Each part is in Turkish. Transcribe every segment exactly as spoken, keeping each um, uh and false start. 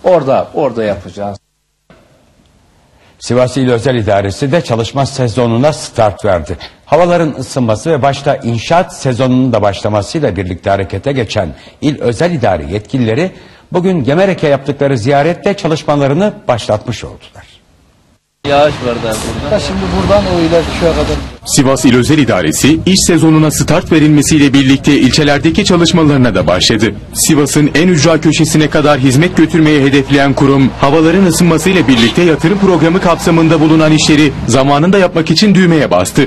Orada, orada yapacağız. Sivas İl Özel İdaresi de çalışma sezonuna start verdi. Havaların ısınması ve başta inşaat sezonunun da başlamasıyla birlikte harekete geçen İl Özel İdare yetkilileri bugün Gemerek'e yaptıkları ziyarette çalışmalarını başlatmış oldular. Yağış var da burada. Şimdi buradan o ileriki şuraya kadar. Sivas İl Özel İdaresi iş sezonuna start verilmesiyle birlikte ilçelerdeki çalışmalarına da başladı. Sivas'ın en ücra köşesine kadar hizmet götürmeyi hedefleyen kurum, havaların ısınmasıyla birlikte yatırım programı kapsamında bulunan işleri zamanında yapmak için düğmeye bastı.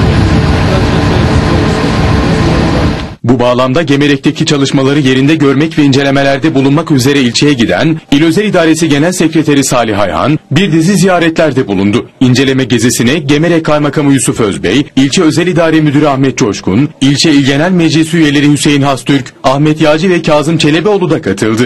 Bu bağlamda Gemerek'teki çalışmaları yerinde görmek ve incelemelerde bulunmak üzere ilçeye giden İl Özel İdaresi Genel Sekreteri Salih Ayhan bir dizi ziyaretlerde bulundu. İnceleme gezisine Gemerek Kaymakamı Yusuf Özbey, İlçe Özel İdare Müdürü Ahmet Coşkun, İlçe İl Genel Meclisi üyeleri Hüseyin Hastürk, Ahmet Yağcı ve Kazım Çelebioğlu da katıldı.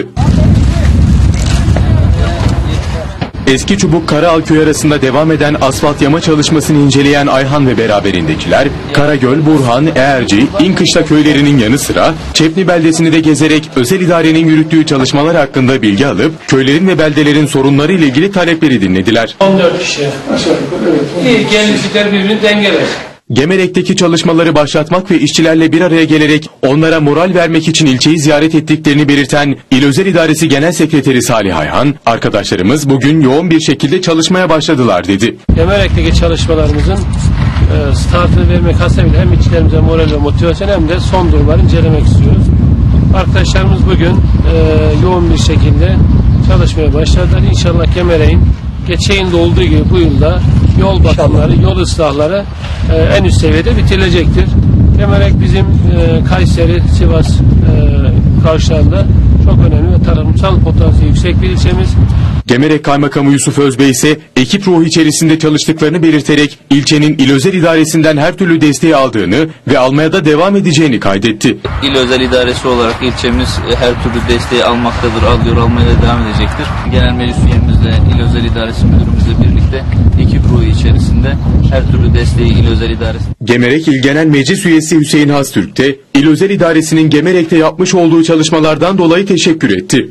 Eski Çubuk Karaağköy arasında devam eden asfalt yama çalışmasını inceleyen Ayhan ve beraberindekiler, Karagöl, Burhan, Eğerci, İnkışla köylerinin yanı sıra Çepni beldesini de gezerek özel idarenin yürüttüğü çalışmalar hakkında bilgi alıp köylerin ve beldelerin sorunları ile ilgili talepleri dinlediler. on dört kişi. İyi gelişikler birbirini dengeler. Gemerek'teki çalışmaları başlatmak ve işçilerle bir araya gelerek onlara moral vermek için ilçeyi ziyaret ettiklerini belirten İl Özel İdaresi Genel Sekreteri Salih Ayhan, arkadaşlarımız bugün yoğun bir şekilde çalışmaya başladılar dedi. Gemerek'teki çalışmalarımızın e, startını vermek hasebiyle hem işçilerimize moral ve motivasyon hem de son durumları incelemek istiyoruz. Arkadaşlarımız bugün e, yoğun bir şekilde çalışmaya başladılar. İnşallah Gemerek'in geçen yılda olduğu gibi bu yılda yol bakımları, yol ıslahları e, en üst seviyede bitirilecektir. Gemerek bizim e, Kayseri, Sivas e, kavşağında çok önemli ve tarımsal potansiyeli yüksek bir ilçemiz. Gemerek Kaymakamı Yusuf Özbey ise ekip ruhu içerisinde çalıştıklarını belirterek ilçenin İl Özel İdaresi'nden her türlü desteği aldığını ve almaya da devam edeceğini kaydetti. İl Özel İdaresi olarak ilçemiz her türlü desteği almaktadır, alıyor, almaya da devam edecektir. Genel Meclis üyemizle, İl Özel İdaresi Müdürümüzle birlikte ekip ruhu içerisinde her türlü desteği İl Özel İdaresi. Gemerek İl Genel Meclis Üyesi Hüseyin Hastürk de İl Özel İdaresi'nin Gemerek'te yapmış olduğu çalışmalardan dolayı teşekkür etti.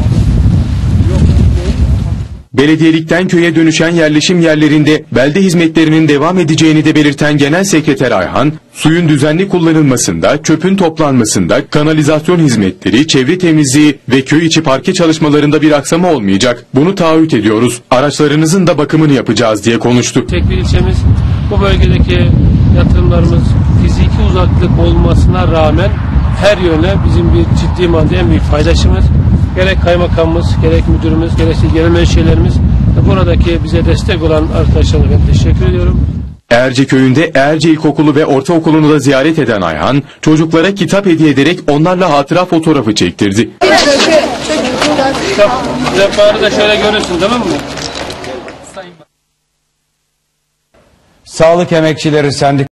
Belediyelikten köye dönüşen yerleşim yerlerinde belde hizmetlerinin devam edeceğini de belirten Genel Sekreter Ayhan, suyun düzenli kullanılmasında, çöpün toplanmasında, kanalizasyon hizmetleri, çevre temizliği ve köy içi parke çalışmalarında bir aksama olmayacak. Bunu taahhüt ediyoruz. Araçlarınızın da bakımını yapacağız diye konuştu. Tek bir ilçemiz, bu bölgedeki yatırımlarımız fiziki uzaklık olmasına rağmen her yöne bizim bir ciddi maddi en büyük paydaşımız. Gerek kaymakamımız, gerek müdürümüz, gerekse genel meclislerimiz ve buradaki bize destek olan arkadaşlarına ben teşekkür ediyorum. Eğerci köyünde Eğerci İlkokulu ve Ortaokulu'nu da ziyaret eden Ayhan, çocuklara kitap hediye ederek onlarla hatıra fotoğrafı çektirdi. Kitap levhaları da şöyle görürsün, tamam mı? Sağlık Emekçileri Sendikası